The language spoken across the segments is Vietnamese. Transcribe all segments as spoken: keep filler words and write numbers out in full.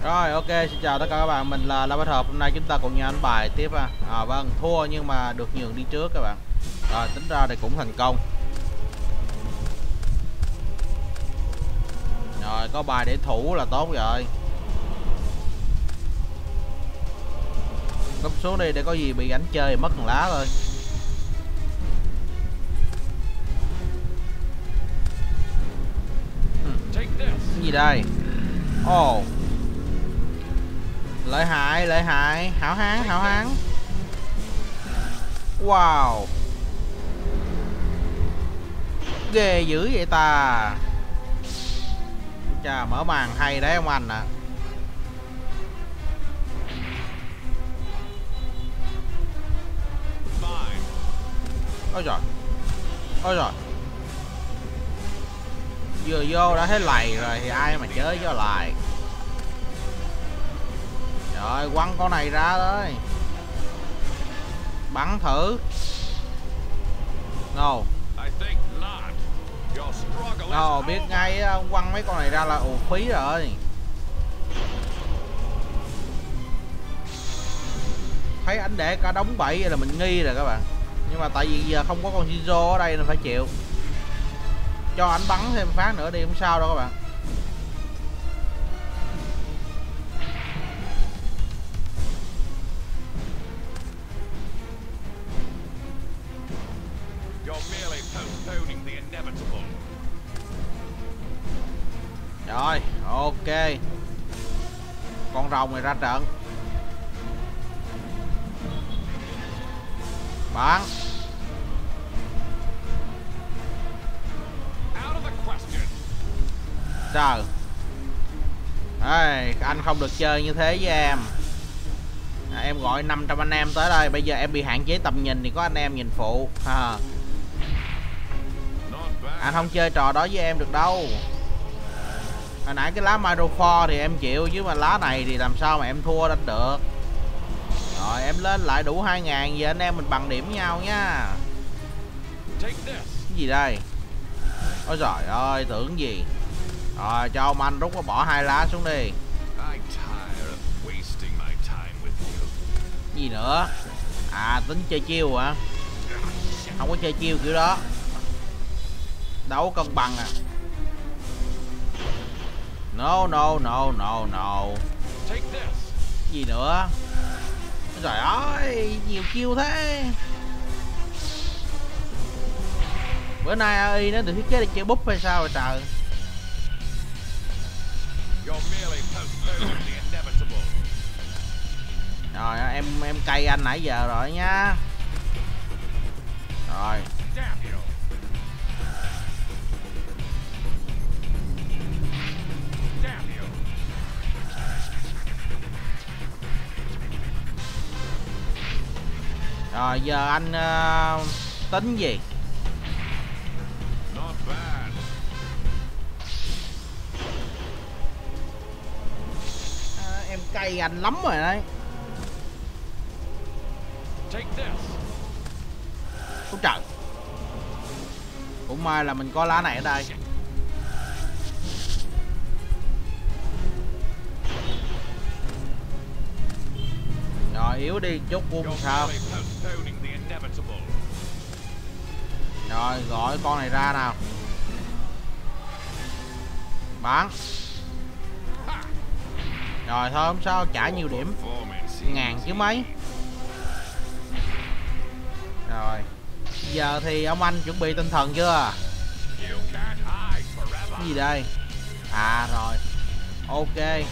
Rồi ok, xin chào tất cả các bạn, mình là La Bát Hợp. Hôm nay chúng ta cùng nhau đánh bài tiếp ha. À vâng, thua nhưng mà được nhường đi trước các bạn. Rồi tính ra thì cũng thành công. Rồi có bài để thủ là tốt rồi. Cúp xuống đi để có gì bị ảnh chơi mất thằng lá thôi. Cái gì đây? Ồ oh. Lợi hại, lợi hại, hảo hán, hảo hán. Wow. Ghê dữ vậy ta. Chà, mở màn hay đấy ông anh ạ. À. Ôi trời. Ôi trời. Vừa vô đã thấy lầy rồi thì ai mà chơi cho lại. Rồi quăng con này ra đấy. Bắn thử. No. No, biết ngay quăng mấy con này ra là ù phí rồi. Thấy anh để cả đống bẫy vậy là mình nghi rồi các bạn. Nhưng mà tại vì giờ không có con Jizo ở đây nên phải chịu. Cho anh bắn thêm phát nữa đi, không sao đâu các bạn. Rồi, ok. Con rồng này ra trận. Bắn. Trời. Ê, anh không được chơi như thế với em. À, em gọi năm trăm anh em tới đây. Bây giờ em bị hạn chế tầm nhìn thì có anh em nhìn phụ à. Anh không chơi trò đó với em được đâu. Hồi nãy cái lá Microphone thì em chịu, chứ mà lá này thì làm sao mà em thua đánh được. Rồi em lên lại đủ hai ngàn. Giờ anh em mình bằng điểm nhau nha. Cái gì đây? Ôi trời ơi, tưởng gì. Rồi cho ông anh rút có bỏ hai lá xuống đi. Gì nữa? À tính chơi chiêu hả? Không có chơi chiêu kiểu đó. Đấu cân bằng à. No no no no no. Gì nữa? Trời ơi, nhiều chiêu thế. Bữa nay a i nó được thiết kế để chơi búp hay sao rồi trời. Rồi em em cay anh nãy giờ rồi nhá. Rồi. Rồi giờ anh uh, tính gì? À, em cay anh lắm rồi đấy. Ôi trời. Cũng may là mình có lá này ở đây. Rồi yếu đi chút cũng sao. Rồi gọi con này ra nào. Bắn. Rồi thôi không sao, trả nhiều điểm. Ngàn chứ mấy. Rồi giờ thì ông anh chuẩn bị tinh thần chưa? Cái gì đây? À rồi. Ok.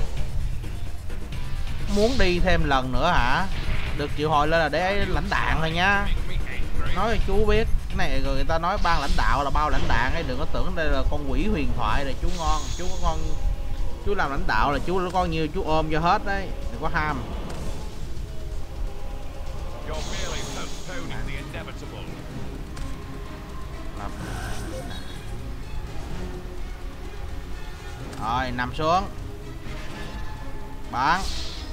Muốn đi thêm lần nữa hả? Được triệu hồi lên là để lãnh đạn thôi nhá. Nói cho chú biết. Cái này người ta nói ban lãnh đạo là bao lãnh đạn ấy. Đừng có tưởng đây là con quỷ huyền thoại này chú ngon. Chú có con. Chú làm lãnh đạo là chú có nhiều chú ôm cho hết đấy. Đừng có ham. Rồi nằm xuống. Bắn.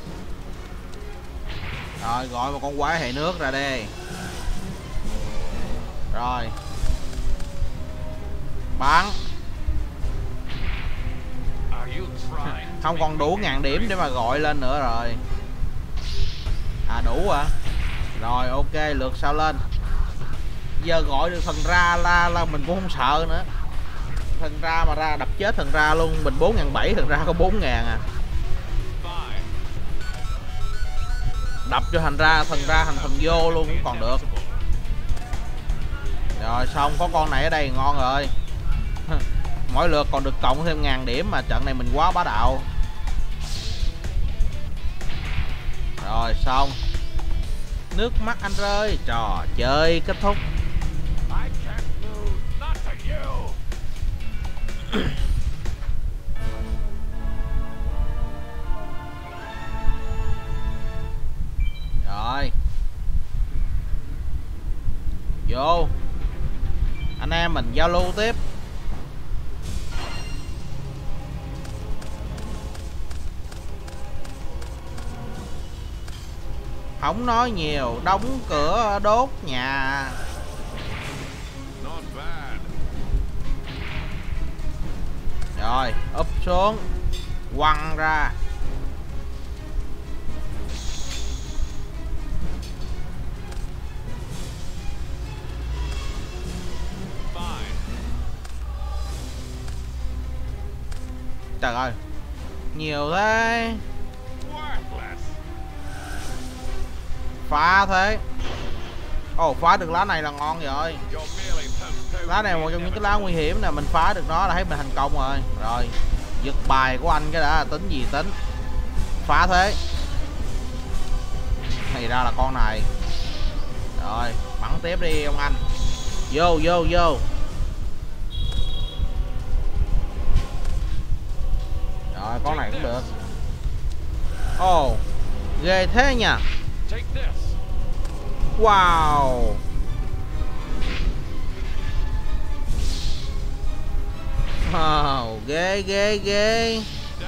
Rồi gọi một con quái hệ nước ra đi. Rồi. Bắn. Không còn đủ ngàn điểm để mà gọi lên nữa rồi. À đủ à. Rồi ok, lượt sau lên. Giờ gọi được thần ra la là mình cũng không sợ nữa. Thần ra mà ra đập chết thần ra luôn. Mình bốn ngàn bảy, thần ra có bốn ngàn à. Đập cho thành ra thần ra thành thần vô luôn cũng còn được. Rồi xong, có con này ở đây ngon rồi. Mỗi lượt còn được cộng thêm ngàn điểm, mà trận này mình quá bá đạo. Rồi xong. Nước mắt anh rơi, trò chơi kết thúc. Rồi vô, anh em mình giao lưu tiếp. Không nói nhiều, đóng cửa đốt nhà. Rồi úp xuống, quăng ra. Trời ơi, nhiều thế. Phá thế. Ồ, oh, phá được lá này là ngon rồi. Lá này một trong những cái lá nguy hiểm nè, mình phá được nó là thấy mình thành công rồi. Rồi, giật bài của anh cái đã, tính gì tính. Phá thế. Thì ra là con này. Rồi, bắn tiếp đi ông anh. Vô, vô, vô. Rồi, con này cũng được. Ồ, oh, ghê thế nha. Wow. Wow, ghê ghê ghê.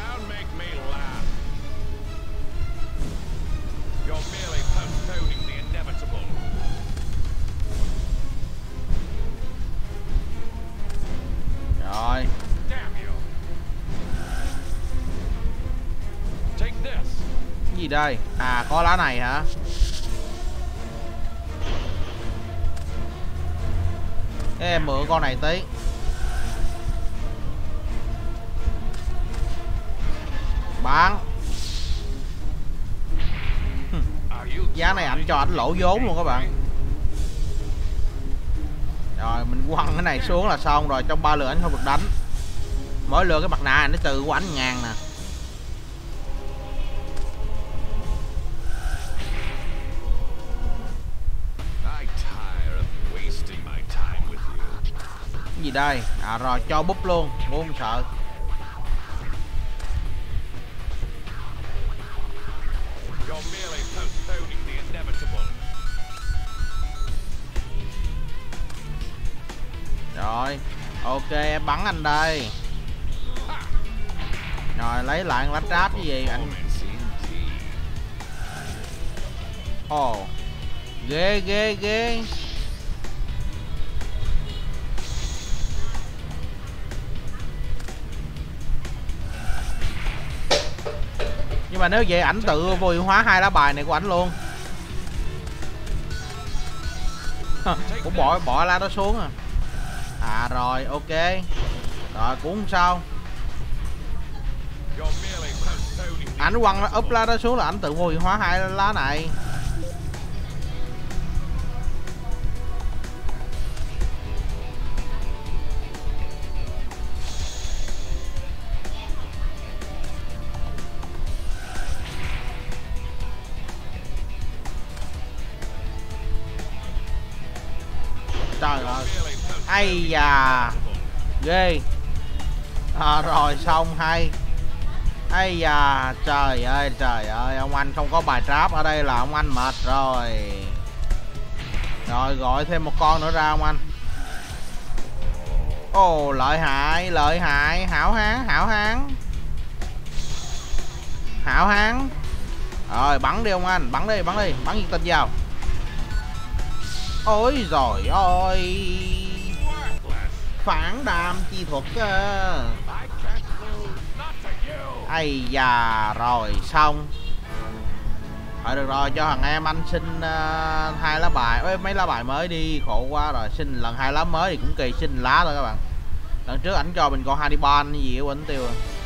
Rồi. Gì đây? À, có lá này hả? Em mượn con này tí. Bán. Giá này anh cho anh lỗ vốn luôn các bạn. Rồi mình quăng cái này xuống là xong rồi. Trong ba lượt anh không được đánh. Mỗi lượt cái mặt nạ nó trừ của anh ngàn nè. Cái gì đây? À rồi, cho búp luôn, cũng không sợ. Rồi, ok, em bắn anh đây. Rồi, lấy lại lá tráp cái gì anh. Ồ, oh, ghê ghê ghê. Nhưng mà nếu vậy ảnh tự vô hiệu hóa hai lá bài này của ảnh luôn. Cũng bỏ bỏ lá đó xuống à. À rồi ok. Rồi cũng không sao. Ảnh quăng úp lá đó xuống là ảnh tự vô hiệu hóa hai lá này. Trời ơi. Ây da. Ghê. À, rồi xong hay. Ây da. Trời ơi trời ơi. Ông anh không có bài tráp ở đây là ông anh mệt rồi. Rồi gọi thêm một con nữa ra ông anh. Ồ, lợi hại. Lợi hại. Hảo hán. Hảo hán. Hảo hán. Rồi bắn đi ông anh. Bắn đi. Bắn đi. Bắn nhiệt tình vào. Ôi giời ơi. Phản đam chi thuật. Ây da, rồi xong. Thôi được rồi, cho thằng em anh xin uh, hai lá bài, ơi mấy lá bài mới đi, khổ quá rồi. Xin lần hai lá mới thì cũng kỳ, xin lá thôi các bạn. Lần trước ảnh cho mình con Hannibal gì của ảnh tiêu.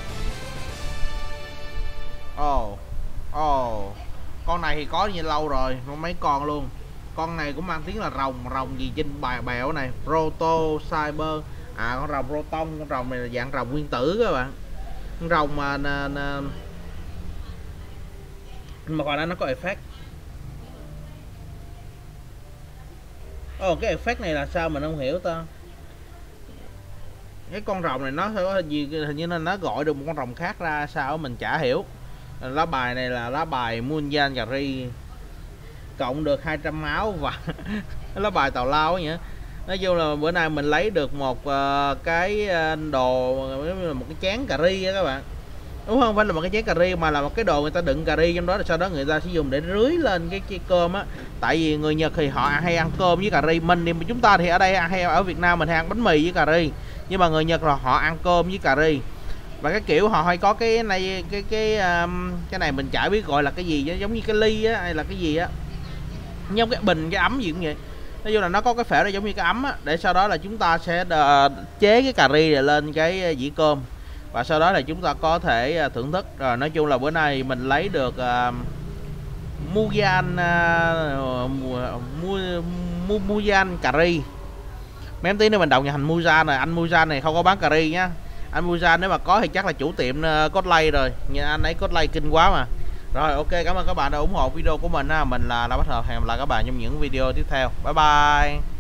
Ồ oh. Ồ oh. Con này thì có như lâu rồi, mấy con luôn. Con này cũng mang tiếng là rồng, rồng gì trên bài bèo này, Proto Cyber. À con rồng Proton, con rồng này là dạng rồng nguyên tử các bạn. Con rồng mà nè, nè. Mà còn đó nó có effect. Ồ oh, cái effect này là sao mình không hiểu ta. Cái con rồng này nó có gì hình như nó gọi được một con rồng khác ra sao mình chả hiểu. Lá bài này là lá bài Munjan Gary, cộng được hai trăm máu và lá bài tào lao ấy nhỉ. Nói chung là bữa nay mình lấy được một uh, cái đồ, một cái chén cà ri á các bạn. Đúng không, phải là một cái chén cà ri mà là một cái đồ người ta đựng cà ri trong đó, rồi sau đó người ta sẽ dùng để rưới lên cái, cái cơm á. Tại vì người Nhật thì họ hay ăn cơm với cà ri, mình thì chúng ta thì ở đây hay ở Việt Nam mình hay ăn bánh mì với cà ri, nhưng mà người Nhật là họ ăn cơm với cà ri. Và cái kiểu họ hay có cái này, cái cái um, cái này mình chả biết gọi là cái gì, giống như cái ly á hay là cái gì á, giống cái bình cái ấm gì cũng vậy. Nói chung là nó có cái phễu này giống như cái ấm á, để sau đó là chúng ta sẽ đờ, chế cái cà ri này lên cái dĩa cơm, và sau đó là chúng ta có thể thưởng thức. Rồi nói chung là bữa nay mình lấy được uh, Mujan uh, Mujan cà ri. Mấy em tí nữa mình đọc nhà thành Mujan này, anh Mujan này không có bán cà ri nhá. Anh Mujan nếu mà có thì chắc là chủ tiệm uh, cosplay rồi, nhưng anh ấy cosplay kinh quá mà. Rồi ok, cảm ơn các bạn đã ủng hộ video của mình ha. Mình là La Bách Hợp, hẹn gặp lại các bạn trong những video tiếp theo. Bye bye.